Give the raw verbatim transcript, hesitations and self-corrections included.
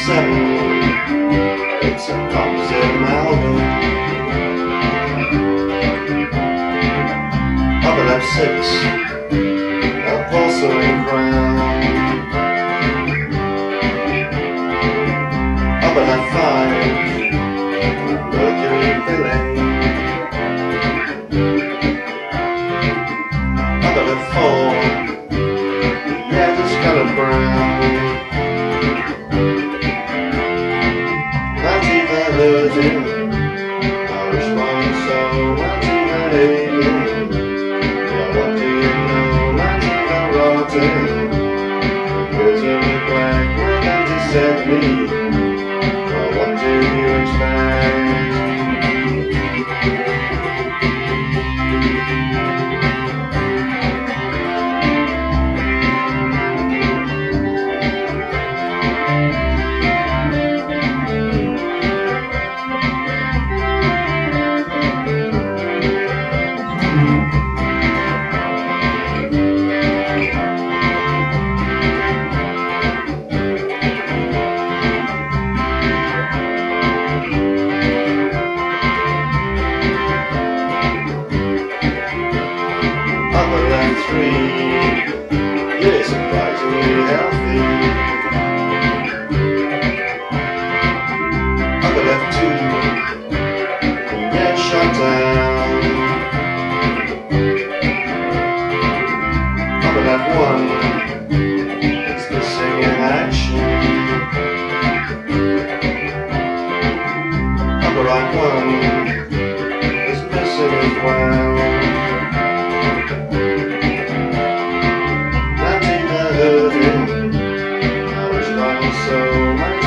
seven, it's a composite album. Up at F six, a porcelain crown. Up at F five, Mercury filling. Up at F four, yeah, this colour brown. Hurting, Irish one so anti-hating. Yeah, what do you know, anti-erotic? Words of neglect when anti-set me. Well, what do you expect? Three, yeah, surprisingly healthy. Up at F two, yeah, shut down. Up at F one, it's missing in action. Up at F one, it's missing as well. So